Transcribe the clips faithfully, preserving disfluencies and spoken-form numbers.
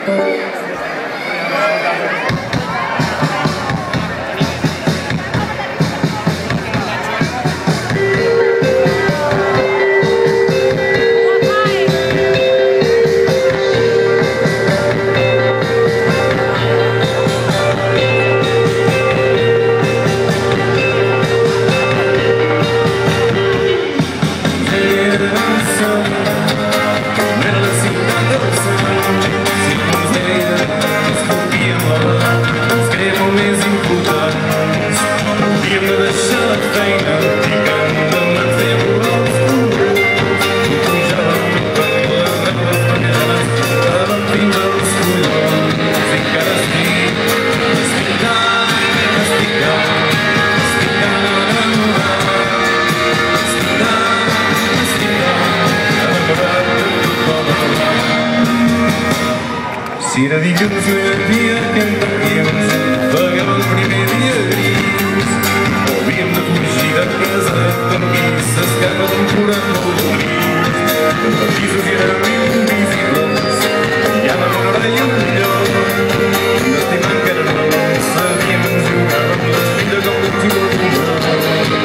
Si era dilluns no hi havia que em partíems, pagava el primer dia gris. Havíem de fugir de casa com qui s'escapa d'un forat molt gris. Els pisos hi eren invisibles, hi ha la vora i un lloc. Estimant que era no sabíem jugar amb les filles com un xico d'un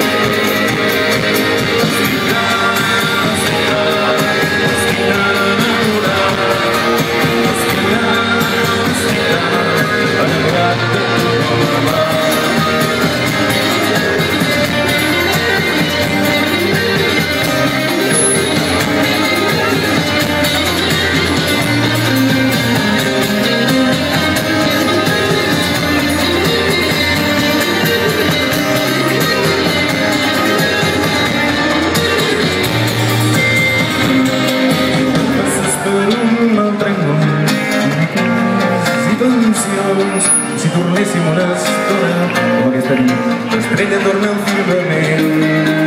si tornéssim una estona com aquesta nit, l'estrella torna al firmament.